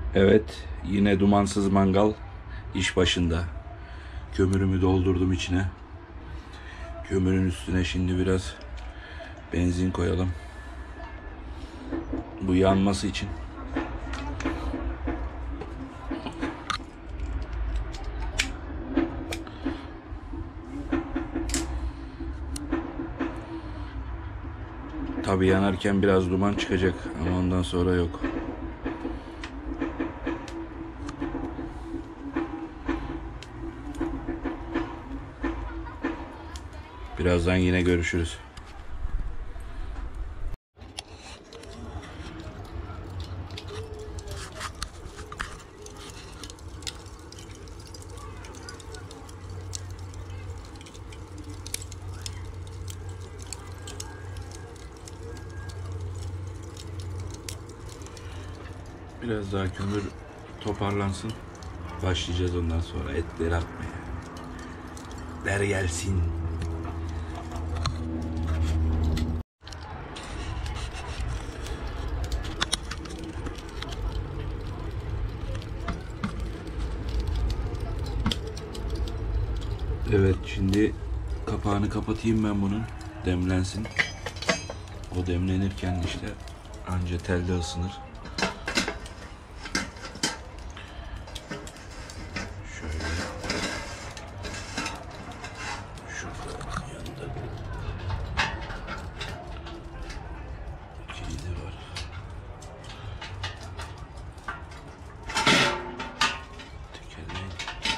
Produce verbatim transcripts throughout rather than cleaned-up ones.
Evet, yine dumansız mangal iş başında. Kömürümü doldurdum içine. Kömürün üstüne şimdi biraz benzin koyalım. Bu yanması için. Tabii yanarken biraz duman çıkacak ama ondan sonra yok. Birazdan yine görüşürüz. Biraz daha kömür toparlansın. Başlayacağız ondan sonra etleri atmaya. Der gelsin. Evet, şimdi kapağını kapatayım ben bunun. Demlensin. O demlenirken işte anca telde ısınır. Şöyle. Şurada yanında kilidi var. Tekerleğin.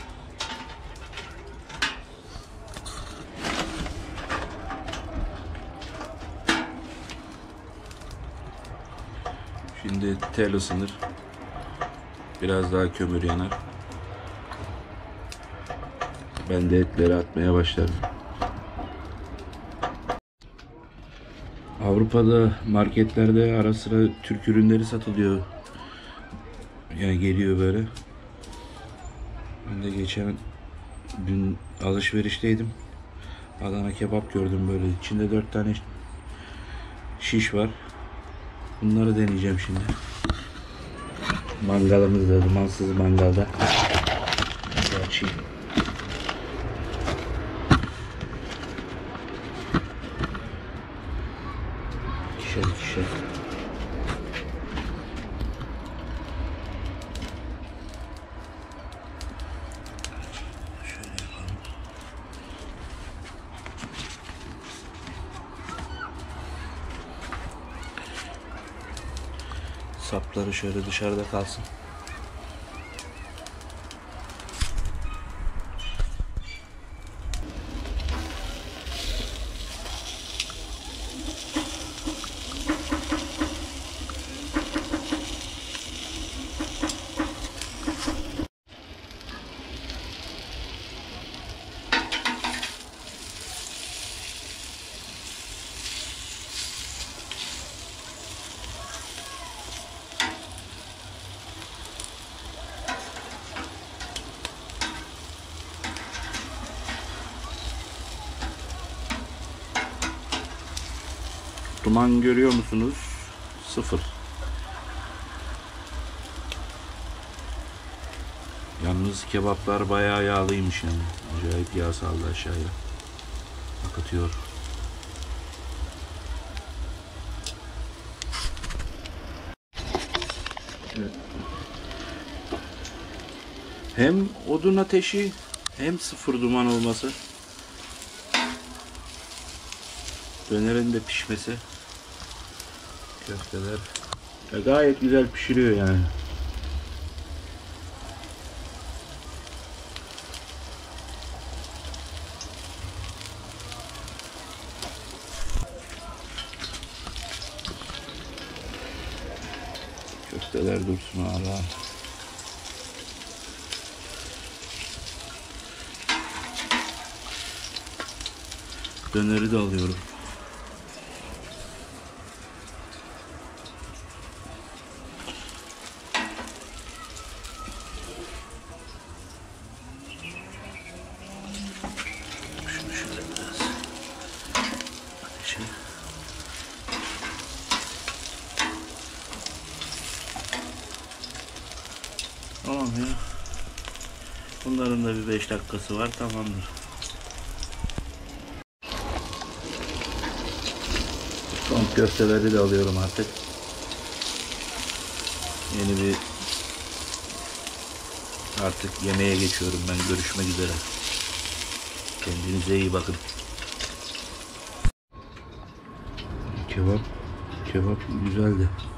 Şimdi tel ısınır. Biraz daha kömür yanar. Ben de etleri atmaya başlarım. Avrupa'da marketlerde ara sıra Türk ürünleri satılıyor. Yani geliyor böyle. Ben de geçen gün alışverişteydim. Adana kebap gördüm böyle. İçinde dört tane şiş var. Bunları deneyeceğim şimdi. Mangalımızda, dumansız mangalda. Açayım. İkişer ikişer. Şöyle yapalım. Sapları şöyle dışarıda kalsın. Duman görüyor musunuz? Sıfır. Yalnız kebaplar bayağı yağlıymış yani. Acayip yağ saldı aşağıya. Akıtıyor. Evet. Hem odun ateşi hem sıfır duman olması. Dönerin de pişmesi. Köfteler ya gayet güzel pişiriyor yani. Köfteler dursun hala. Döneri de alıyorum. Şunu şöyle biraz ateşe. Tamam ya. Bunların da bir beş dakikası var, tamamdır. Son köfteleri de alıyorum artık. Yeni bir artık yemeğe geçiyorum ben. Görüşmek üzere. Kendinize iyi bakın. Kebap, kebap güzeldi.